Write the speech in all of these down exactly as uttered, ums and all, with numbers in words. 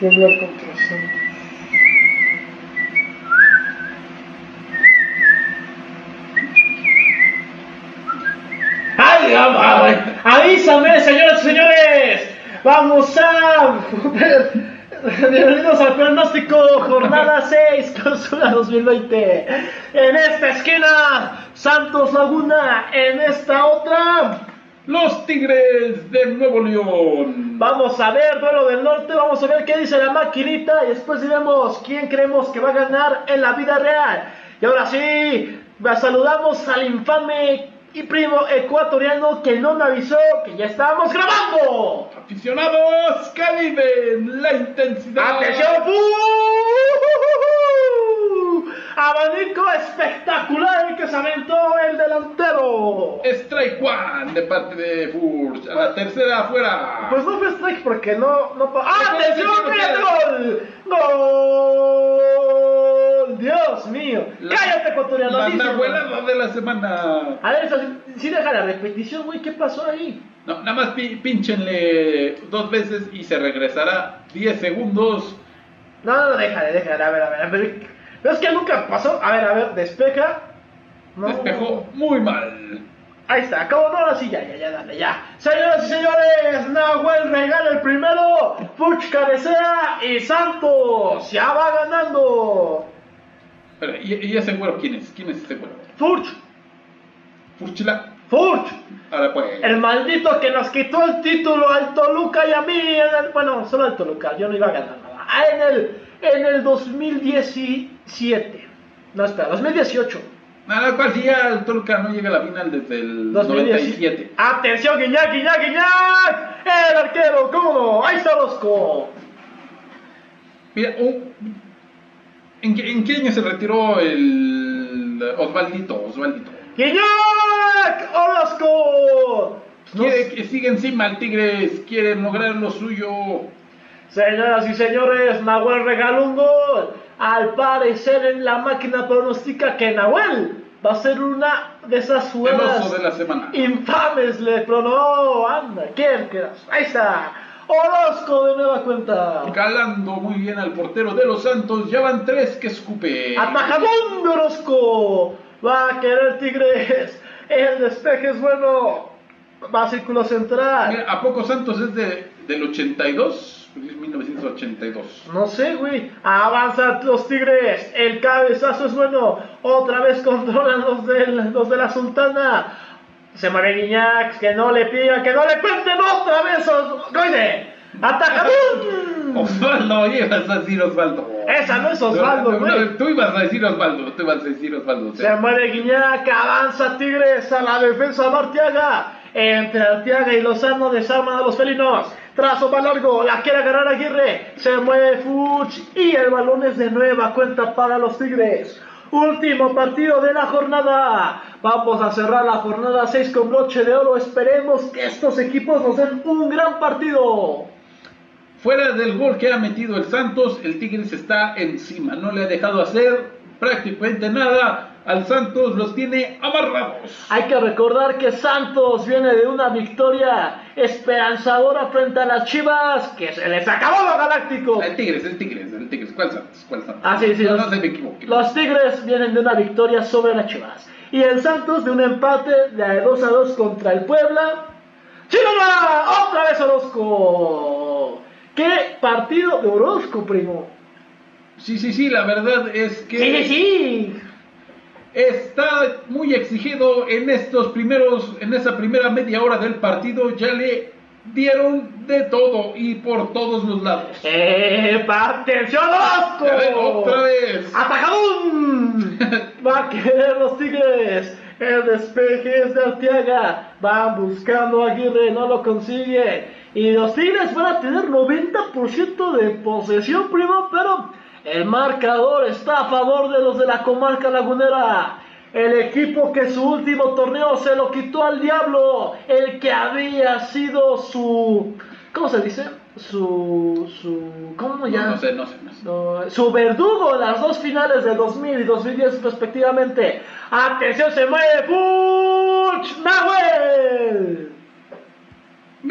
Puebla contra Santos. ¡Ay, ay, avísame, señores y señores! ¡Vamos a... Bienvenidos al pronóstico, jornada seis, clausura dos mil veinte. En esta esquina, Santos Laguna. En esta otra, los Tigres de Nuevo León. Vamos a ver, duelo del norte, vamos a ver qué dice la maquinita y después diremos quién creemos que va a ganar en la vida real. Y ahora sí, saludamos al infame y primo ecuatoriano que no me avisó que ya estábamos grabando. Aficionados que viven la intensidad. ¡Atención! ¡Uh! Abanico espectacular el que se aventó el delantero. Strike one de parte de Furch. A la tercera afuera. Pues no fue strike porque no... no ¡atención! ¡Gol! ¡Gol! ¡Dios mío! La, ¡cállate, ecuatoriano! La nahuelada de la semana. A ver, si deja la repetición, güey. ¿Qué pasó ahí? No, nada más pi pínchenle dos veces y se regresará diez segundos. No, no, déjale, déjale. A ver, a ver, a ver. Pero es que nunca pasó. A ver, a ver, despeja. No. Despejó muy mal. Ahí está, acabo, no, ahora sí, ya, ya, ya, dale, ya. Señoras y señores, Nahuel regala el primero, Furch cabecea y Santos ya va ganando. Pero, ¿y, y ese güero quién es? ¿Quién es ese güero? Furch. Furchila. Furch. Ahora pues. El maldito que nos quitó el título al Toluca y a mí, en el, bueno, solo al Toluca, yo no iba a ganar nada. Ah, en el, en el dos mil diecisiete. No, espera, dos mil dieciocho. Nada, cual si ya el Toluca no llega a la final desde el noventa y siete. ¡Atención, Guiñac, Guiñac, Guiñac! ¡El arquero, cómo no! ¡Ahí está Orozco! Mira, un, ¿en, qué, ¿en qué año se retiró el Osvaldito? Osvaldito. ¡Guiñac! ¡Orozco! Quiere que siga encima el Tigres, quieren lograr lo suyo. Señoras y señores, Nahuel regaló un gol. Al parecer en la máquina pronostica que Nahuel va a ser una de esas jugadas de la semana. infames. Le pronó, anda, ¿quién quedas? Ahí está, Orozco de nueva cuenta. Calando muy bien al portero de los Santos, ya van tres que escupe. Atajadón de Orozco, va a querer Tigres, el despeje es bueno, va a círculo central. Mira, ¿a poco Santos es de, del ochenta y dos? mil novecientos ochenta y dos. No sé, güey. Avanzan los Tigres. El cabezazo es bueno. Otra vez controlan los de, los de la Sultana. Se mueve Guiñac. Que no le pidan, que no le cuenten otra vez. ¡Oye! ¡Atacadón! Osvaldo, ibas a decir Osvaldo. Esa no es Osvaldo, güey. No, no, tú ibas a decir Osvaldo. Tú ibas a decir Osvaldo. Se mueve Guiñac. Avanza Tigres a la defensa de Arteaga. Entre Arteaga y Lozano desarman a los felinos. Trazo para largo, la quiere agarrar Aguirre. Se mueve Fuch y el balón es de nueva cuenta para los Tigres. Último partido de la jornada. Vamos a cerrar la jornada seis con broche de oro. Esperemos que estos equipos nos den un gran partido. Fuera del gol que ha metido el Santos, el Tigres está encima. No le ha dejado hacer prácticamente nada. Al Santos los tiene amarrados. Hay que recordar que Santos viene de una victoria esperanzadora frente a las Chivas, que se les acabó lo galáctico. El Tigres, el Tigres, el Tigres. ¿Cuál Santos? ¿Cuál Santos? Ah, sí, sí. No, los, no se me equivoque. Los Tigres vienen de una victoria sobre las Chivas. Y el Santos de un empate de dos a dos contra el Puebla. ¡Chilena! ¡Otra vez Orozco! ¡Qué partido de Orozco, primo! Sí, sí, sí, la verdad es que... ¡Sí, sí, sí! Está muy exigido en estos primeros, en esa primera media hora del partido. Ya le dieron de todo y por todos los lados. ¡Eh! ¡Atención, Orozco! A ver, otra vez. ¡Atajadón! Va a querer los Tigres. El despeje es de Arteaga. Van buscando a Aguirre, no lo consigue. Y los Tigres van a tener noventa por ciento de posesión, primo, pero el marcador está a favor de los de la comarca lagunera. El equipo que su último torneo se lo quitó al diablo. El que había sido su... ¿Cómo se dice? Su... su ¿Cómo ya? No, no sé, no sé. No sé. No, su verdugo en las dos finales de dos mil y dos mil diez respectivamente. ¡Atención, se mueve! ¡Puch! ¡Nahuel! Mira, nada más,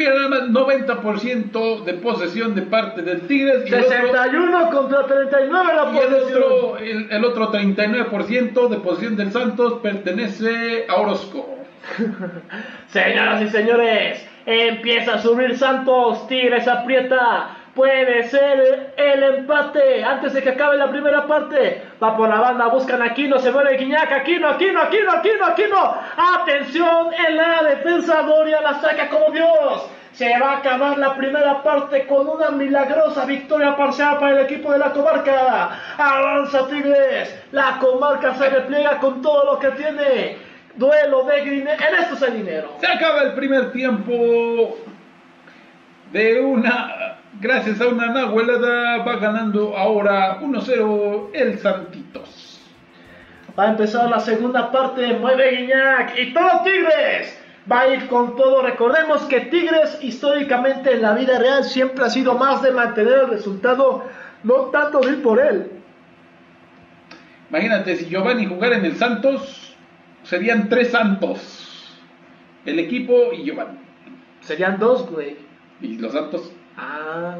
noventa por ciento de posesión de parte del Tigres. Y sesenta y uno otro, contra treinta y nueve la y el posesión. otro, el, el otro treinta y nueve por ciento de posesión del Santos pertenece a Orozco. Señoras y señores, empieza a subir Santos, Tigres aprieta. Puede ser el empate antes de que acabe la primera parte. Va por la banda, buscan a Aquino, se mueve Guiñac, Aquino, Aquino, Aquino, Aquino, Aquino. Atención en la defensa, Doria la saca como Dios. Se va a acabar la primera parte con una milagrosa victoria parcial para el equipo de la comarca. Avanza Tigres, la comarca se repliega con todo lo que tiene. Duelo de dinero, en esto es el dinero. Se acaba el primer tiempo de una... Gracias a una nahuelada va ganando ahora uno cero el Santitos. Va a empezar la segunda parte, mueve Guiñac y todo Tigres. Va a ir con todo. Recordemos que Tigres históricamente en la vida real siempre ha sido más de mantener el resultado, no tanto de ir por él. Imagínate, si Giovanni jugara en el Santos, serían tres Santos. El equipo y Giovanni. Serían dos, güey. ¿Y los Santos? Ah.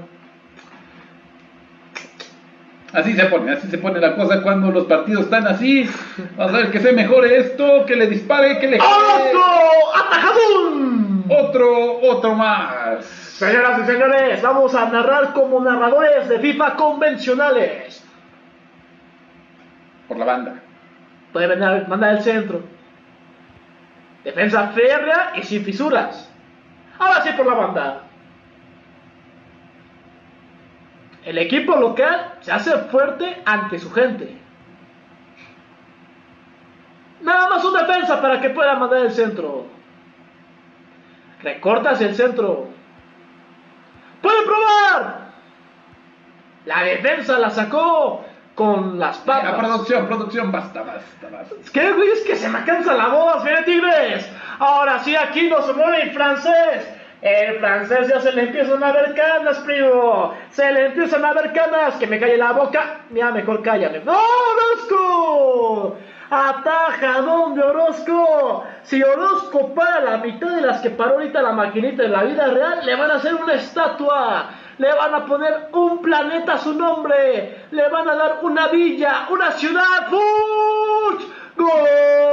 Así se pone, así se pone la cosa cuando los partidos están así. Vamos a ver que se mejore esto, que le dispare, que le... ¡Otro! ¡Atajadón! Otro, otro más. Señoras y señores, vamos a narrar como narradores de FIFA convencionales. Por la banda. Puede mandar, mandar el centro. Defensa férrea y sin fisuras. Ahora sí por la banda. El equipo local se hace fuerte ante su gente. Nada más una defensa para que pueda mandar el centro. Recortas el centro. ¡Puede probar! La defensa la sacó con las patas. La producción, producción, basta, basta, basta. Es que, güey, es que se me cansa la voz, ¿eh, Tigres? Ahora sí, aquí no se mueve el francés. El francés ya se le empiezan a ver canas, primo. Se le empiezan a ver canas. Que me calle la boca. Ya, mejor cállame. ¡No, Orozco! Atajadón de Orozco. Si Orozco para la mitad de las que paró ahorita la maquinita en la vida real, le van a hacer una estatua. Le van a poner un planeta a su nombre. Le van a dar una villa, una ciudad. ¡Fuch! ¡Gol!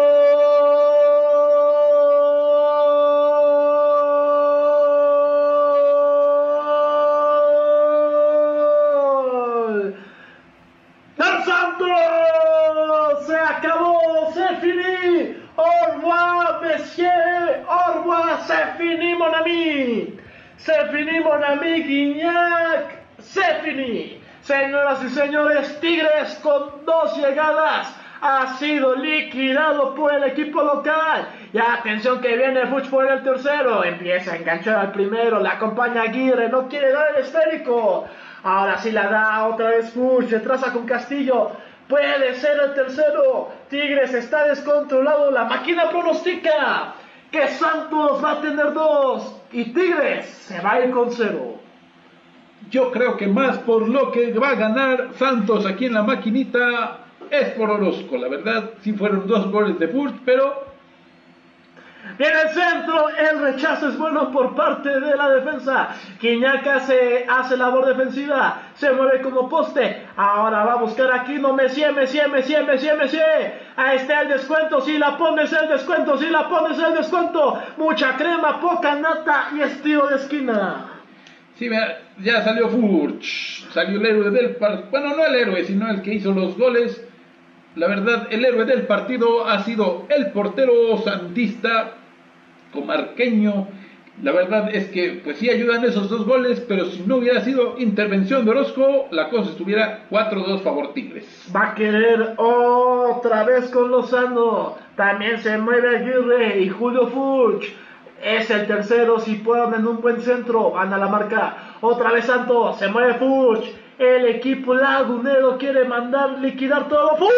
C'est fini, mon ami. C'est fini, mon ami Guiñac. C'est fini. Señoras y señores, Tigres con dos llegadas ha sido liquidado por el equipo local. Y atención que viene Fuch por el tercero. Empieza a enganchar al primero. La acompaña Aguirre. No quiere dar el esférico. Ahora sí la da otra vez Fuch. Se traza con Castillo. Puede ser el tercero. Tigres está descontrolado. La máquina pronostica que Santos va a tener dos y Tigres se va a ir con cero. Yo creo que más por lo que va a ganar Santos aquí en la maquinita es por Orozco. La verdad, sí fueron dos goles de Furch, pero... Viene el centro, el rechazo es bueno por parte de la defensa. Quiñaca se hace labor defensiva, se mueve como poste. Ahora va a buscar aquí, no Messier, Messier, Messier, Messier, Messier. Ahí está el descuento, si la pones el descuento, si la pones el descuento. Mucha crema, poca nata y estilo de esquina. Sí, mira, ya salió Furch, salió el héroe del partido. Bueno, no el héroe, sino el que hizo los goles. La verdad, el héroe del partido ha sido el portero santista comarqueño. La verdad es que pues sí ayudan esos dos goles, pero si no hubiera sido intervención de Orozco, la cosa estuviera cuatro dos favor Tigres. Va a querer otra vez con Lozano. También se mueve Aguirre y Julio Furch. Es el tercero, si pueden en un buen centro, van a la marca. Otra vez Santos, se mueve Furch. El equipo lagunero quiere mandar liquidar todo. ¡Furch!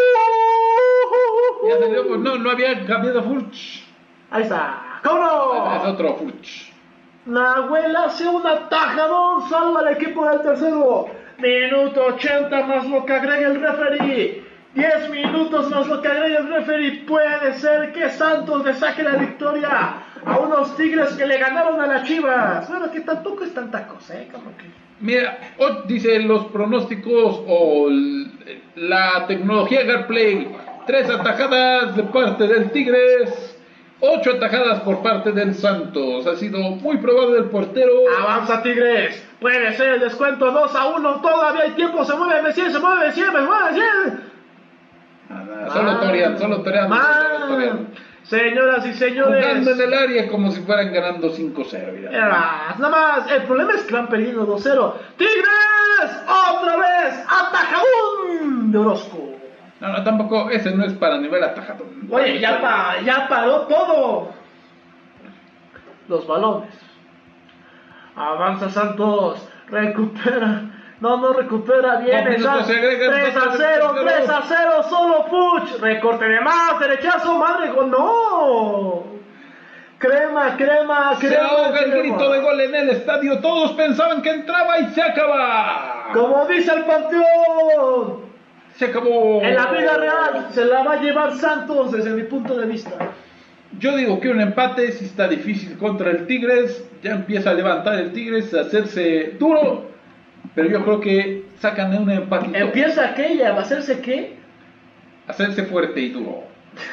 Ya salió, pues no, no había cambiado Furch. Ahí está. ¿Cómo no? Es otro Furch. Nahuel hace un atajadón, salva al equipo del tercero. Minuto ochenta más lo que agrega el referee. diez minutos más lo que agrega el referee. Puede ser que Santos le saque la victoria a unos Tigres que le ganaron a las Chivas. Bueno, que tampoco es tanta cosa, ¿eh? Como que... Mira, hoy dice los pronósticos o la tecnología GuardPlay. Tres atajadas de parte del Tigres, ocho atajadas por parte del Santos. Ha sido muy probable el portero. Avanza Tigres. Puede ser el descuento dos a uno. Todavía hay tiempo. Se mueve Messi, se mueve Messi, se mueve Messi. Nada, solo torean, solo torean. Señoras y señores, jugando en el área como si fueran ganando cinco cero. Nada más, el problema es que van perdiendo dos cero. ¡Tigres! ¡Otra vez! ¡Atajadón de Orozco! No, no, tampoco, ese no es para nivel atajadón. Oye, ya, pa, ya paró todo. Los balones. Avanza Santos. Recupera. No, no recupera bien. tres a cero, tres a cero, solo Puch. Recorte de más, derechazo, madre, gol. No. Crema, crema, crema. Se ahoga el crema. grito de gol en el estadio. Todos pensaban que entraba y se acaba. Como dice el campeón. Se acabó. En la vida real se la va a llevar Santos desde mi punto de vista. Yo digo que un empate si está difícil contra el Tigres. Ya empieza a levantar el Tigres, a hacerse duro. Pero yo creo que sacan un empatito. ¿Empieza aquella? ¿Va a hacerse qué? Hacerse fuerte y duro.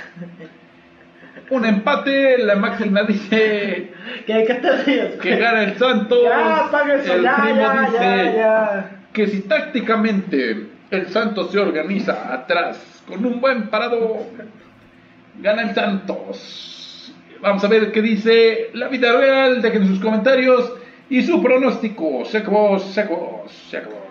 Un empate, la máquina dice ¿Qué, qué te ríes? que gana el Santos. Ya, apaga eso, el ya, primo ya, dice ya, ya. que si tácticamente el Santos se organiza atrás con un buen parado, gana el Santos. Vamos a ver qué dice la vida real. Dejen sus comentarios y su pronóstico. Se acabó, se acabó, se acabó.